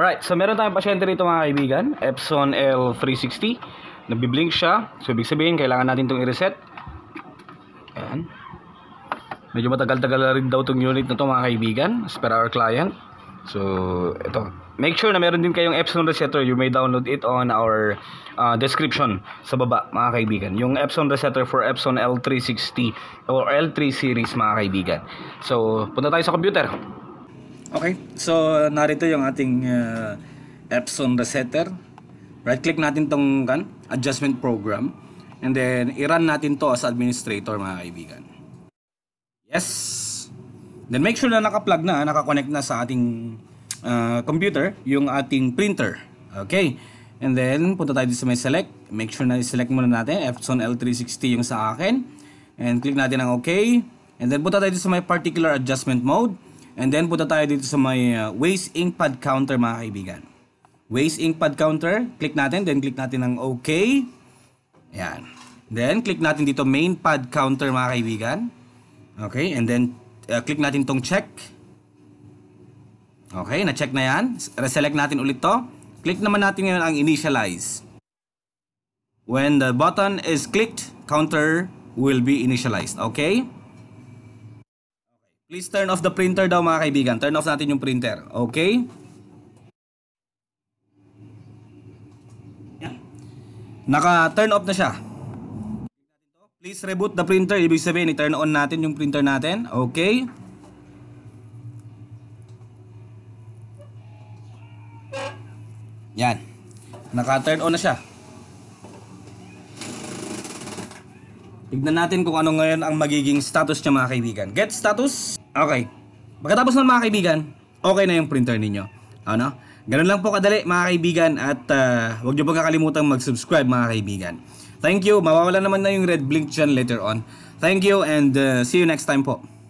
Alright, so meron tayong pasyente rito mga kaibigan, Epson L360. Nabiblink siya. So ibig sabihin, kailangan natin itong i-reset. Ayan. Medyo matagal-tagal rin daw itong unit na ito mga kaibigan, as per our client. So ito, make sure na meron din kayong Epson resetter. You may download it on our description sa baba mga kaibigan. Yung Epson resetter for Epson L360 or L3 series mga kaibigan. So punta tayo sa computer. Okay, so narito yung ating Epson resetter. Right click natin tong adjustment program, and then i-run natin to as administrator mga kaibigan. Yes. Then make sure na naka-plug na, naka-connect na sa ating computer yung ating printer. Okay. And then punta tayo dito sa may select. Make sure na i-select muna natin Epson L360 yung sa akin. And click natin ang okay. And then punta tayo dito sa may particular adjustment mode. And then punta tayo dito sa may waste ink pad counter mga kaibigan. Waste ink pad counter, click natin, then click natin ng okay. Ayan. Then click natin dito main pad counter mga kaibigan. Okay, and then click natin tong check. Okay, na-check na yan. Reselect natin ulit to. Click naman natin ngayon ang initialize. When the button is clicked, counter will be initialized. Okay? Please turn off the printer daw mga kaibigan. Turn off natin yung printer. Okay? Naka-turn off na siya. Please reboot the printer. Ibig sabihin, i-turn on natin yung printer natin. Okay? Yan. Naka-turn on na siya. Tignan natin kung ano ngayon ang magiging status niya mga kaibigan. Get status. Okay. Pagkatapos ng mga kaibigan, okay na yung printer ninyo. Ano? Ganun lang po kadali mga kaibigan. At huwag niyo pong kakalimutan mag-subscribe mga kaibigan. Thank you. Mawawala naman na yung red blink dyan later on. Thank you and see you next time po.